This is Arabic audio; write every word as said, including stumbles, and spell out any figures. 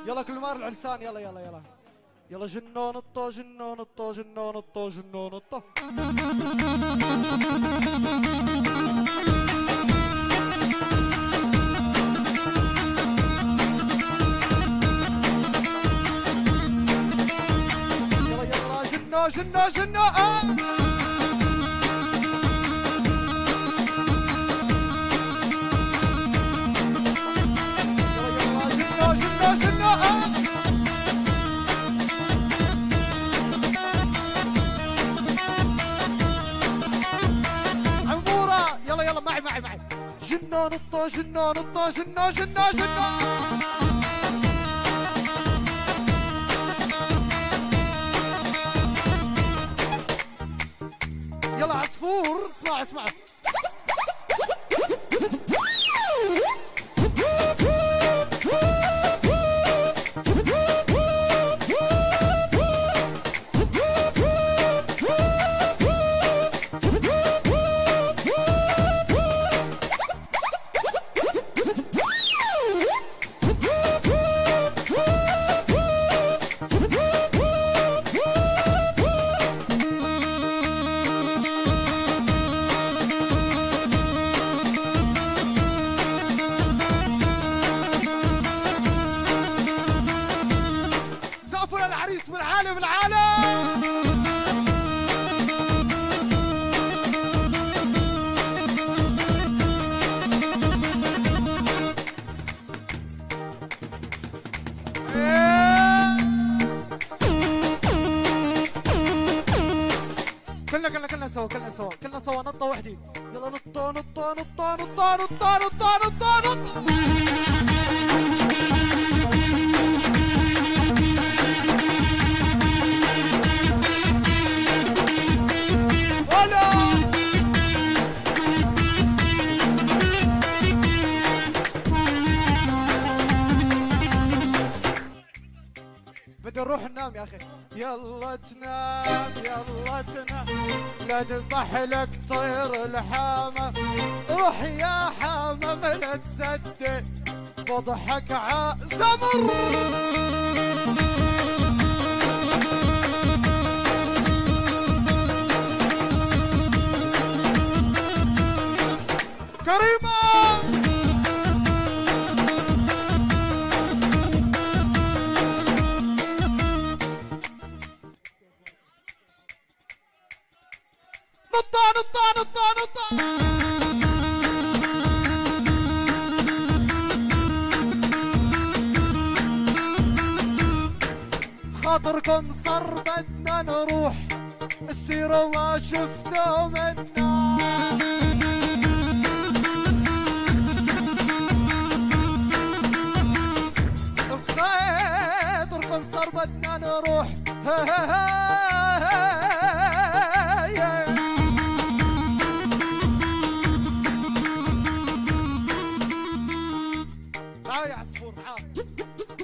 يلا كل مار العرسان يلا يلا يلا يلا جنون الطو جنون الطو جنون الطو جنون الطو يلا يلا جنو جنو جنو آه. يلا يلا جنو جنو جنو آه. معي معي معي جنون الطو جنون الطو جنون جنون جنون يلا عصفور اسمع اسمع من العالم العالم كلنا كلنا كلنا سوا كلنا سوا كلنا سوا نطة وحدي يلا نطة نطة نطة نطة نطة نطة نطة نطة بدي نروح ننام يا اخي يلا تنام يلا تنام لا تذبح لك طير الحامة روح يا حامة لا تصدق بضحك ع زمر كريمة نطة نطة نطة نطة خاطركم صار بدنا نروح استيروا ما شفتوا منا بخاطركم صار بدنا نروح تعال يا عصفور تعال